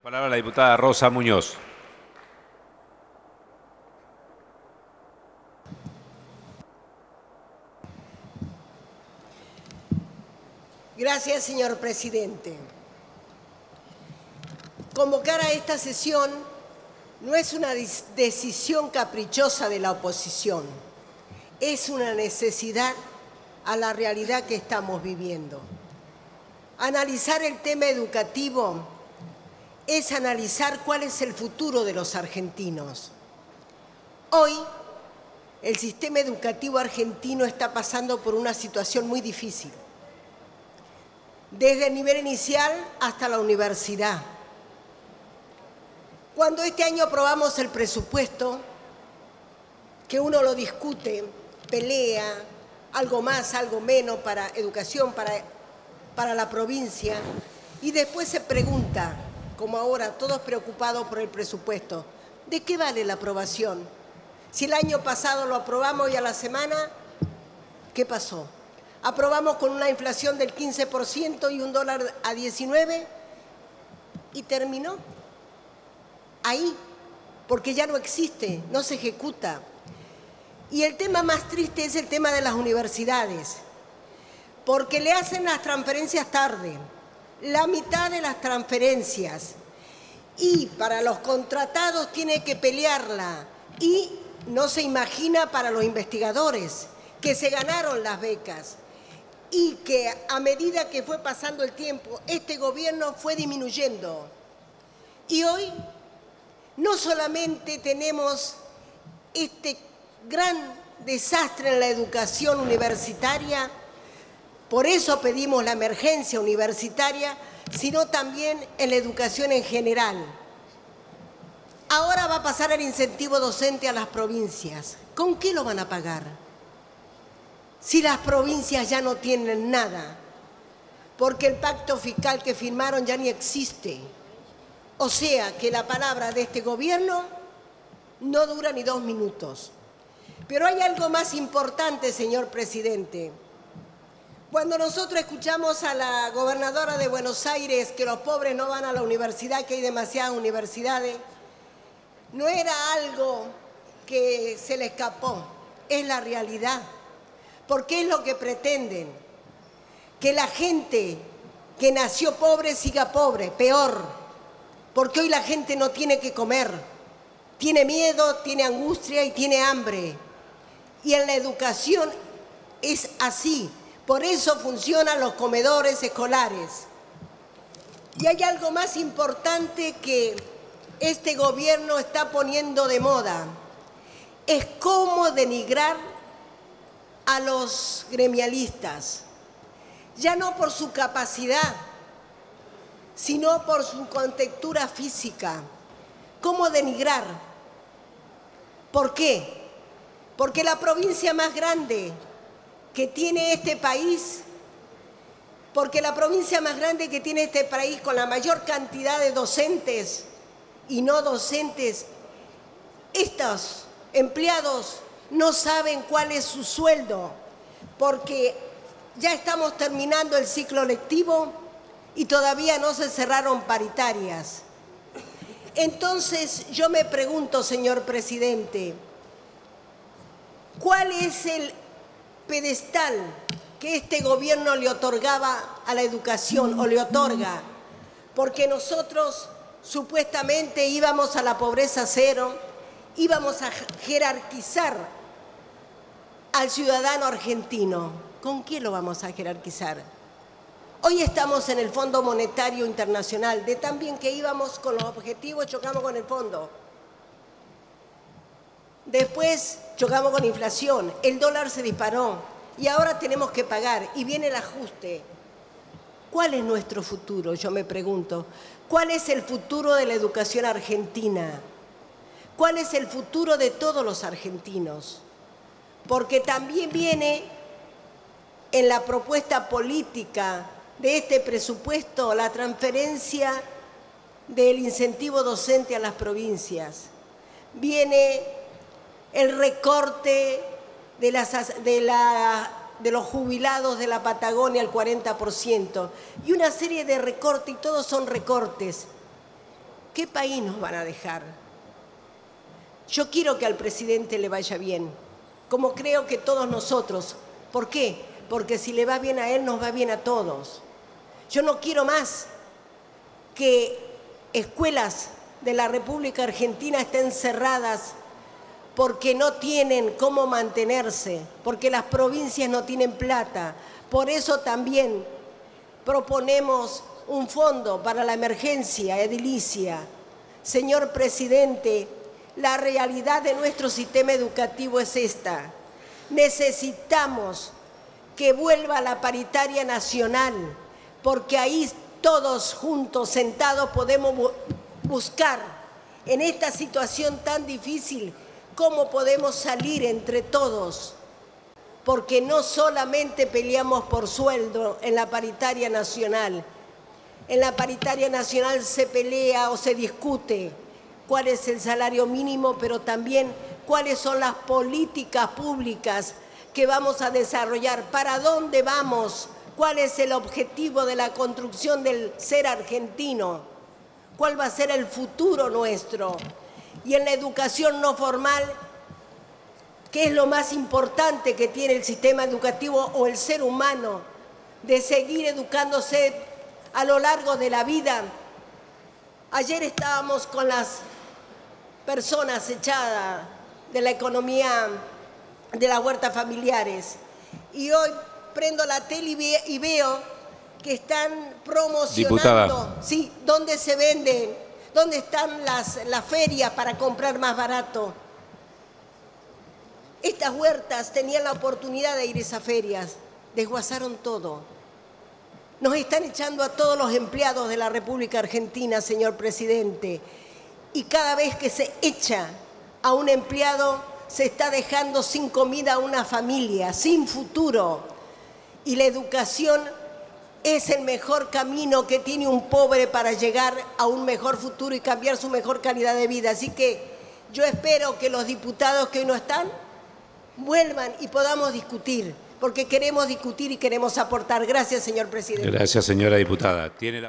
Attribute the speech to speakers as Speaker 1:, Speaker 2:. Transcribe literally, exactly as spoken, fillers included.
Speaker 1: Palabra a la diputada Rosa Muñoz.
Speaker 2: Gracias, señor presidente. Convocar a esta sesión no es una decisión caprichosa de la oposición, es una necesidad a la realidad que estamos viviendo. Analizar el tema educativo es analizar cuál es el futuro de los argentinos. Hoy, el sistema educativo argentino está pasando por una situación muy difícil, desde el nivel inicial hasta la universidad. Cuando este año aprobamos el presupuesto, que uno lo discute, pelea, algo más, algo menos para educación, para, para la provincia, y después se pregunta, como ahora, todos preocupados por el presupuesto, ¿de qué vale la aprobación? Si el año pasado lo aprobamos y a la semana, ¿qué pasó? Aprobamos con una inflación del quince por ciento y un dólar a diecinueve y terminó ahí, porque ya no existe, no se ejecuta. Y el tema más triste es el tema de las universidades, porque le hacen las transferencias tarde, la mitad de las transferencias, y para los contratados tiene que pelearla, y no se imagina para los investigadores que se ganaron las becas y que a medida que fue pasando el tiempo, este gobierno fue disminuyendo. Y hoy no solamente tenemos este gran desastre en la educación universitaria, por eso pedimos la emergencia universitaria, sino también en la educación en general. Ahora va a pasar el incentivo docente a las provincias. ¿Con qué lo van a pagar? Si las provincias ya no tienen nada, porque el pacto fiscal que firmaron ya ni existe. O sea que la palabra de este gobierno no dura ni dos minutos. Pero hay algo más importante, señor presidente. Cuando nosotros escuchamos a la gobernadora de Buenos Aires que los pobres no van a la universidad, que hay demasiadas universidades, no era algo que se le escapó, es la realidad. Porque es lo que pretenden, que la gente que nació pobre siga pobre, peor, porque hoy la gente no tiene que comer, tiene miedo, tiene angustia y tiene hambre. Y en la educación es así. Por eso funcionan los comedores escolares. Y hay algo más importante que este gobierno está poniendo de moda. Es cómo denigrar a los gremialistas. Ya no por su capacidad, sino por su contextura física. ¿Cómo denigrar? ¿Por qué? Porque la provincia más grande que tiene este país, porque la provincia más grande que tiene este país con la mayor cantidad de docentes y no docentes, estos empleados no saben cuál es su sueldo, porque ya estamos terminando el ciclo lectivo y todavía no se cerraron paritarias. Entonces, yo me pregunto, señor presidente, ¿cuál es el pedestal que este gobierno le otorgaba a la educación o le otorga? Porque nosotros supuestamente íbamos a la pobreza cero, íbamos a jerarquizar al ciudadano argentino. ¿Con quién lo vamos a jerarquizar? Hoy estamos en el Fondo Monetario Internacional, de tan bien que íbamos con los objetivos, chocamos con el fondo. Después chocamos con inflación, el dólar se disparó y ahora tenemos que pagar y viene el ajuste. ¿Cuál es nuestro futuro? Yo me pregunto. ¿Cuál es el futuro de la educación argentina? ¿Cuál es el futuro de todos los argentinos? Porque también viene en la propuesta política de este presupuesto la transferencia del incentivo docente a las provincias. Viene el recorte de, las, de, la, de los jubilados de la Patagonia al cuarenta por ciento y una serie de recortes, y todos son recortes. ¿qué país nos van a dejar? Yo quiero que al presidente le vaya bien, como creo que todos nosotros. ¿Por qué? Porque si le va bien a él, nos va bien a todos. Yo no quiero más que escuelas de la República Argentina estén cerradas porque no tienen cómo mantenerse, porque las provincias no tienen plata. Por eso también proponemos un fondo para la emergencia edilicia. Señor presidente, la realidad de nuestro sistema educativo es esta. Necesitamos que vuelva la paritaria nacional, porque ahí todos juntos, sentados, podemos bu- buscar en esta situación tan difícil cómo podemos salir entre todos, porque no solamente peleamos por sueldo en la paritaria nacional. En la paritaria nacional se pelea o se discute cuál es el salario mínimo, pero también cuáles son las políticas públicas que vamos a desarrollar, para dónde vamos, cuál es el objetivo de la construcción del ser argentino, cuál va a ser el futuro nuestro. Y en la educación no formal, ¿qué es lo más importante que tiene el sistema educativo o el ser humano? De seguir educándose a lo largo de la vida. Ayer estábamos con las personas echadas de la economía de las huertas familiares y hoy prendo la tele y, ve, y veo que están promocionando,
Speaker 1: Diputada.
Speaker 2: sí, dónde se venden, dónde están las, las ferias para comprar más barato. Estas huertas tenían la oportunidad de ir a esas ferias, desguazaron todo. Nos están echando a todos los empleados de la República Argentina, señor presidente, y cada vez que se echa a un empleado se está dejando sin comida a una familia, sin futuro. Y la educación es el mejor camino que tiene un pobre para llegar a un mejor futuro y cambiar su mejor calidad de vida. Así que yo espero que los diputados que hoy no están vuelvan y podamos discutir, porque queremos discutir y queremos aportar. Gracias, señor presidente.
Speaker 1: Gracias, señora diputada. Tiene la...